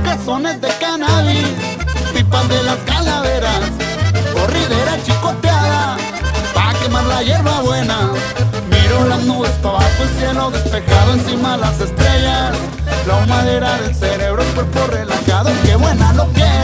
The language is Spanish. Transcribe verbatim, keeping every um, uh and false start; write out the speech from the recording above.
cajones de cannabis, pipas de las calaveras, corridera chicoteada, pa' quemar la hierba buena. Miro las nubes pa' abajo, el cielo despejado, encima las estrellas, la humadera del cerebro, el cuerpo relajado. Qué buena lo que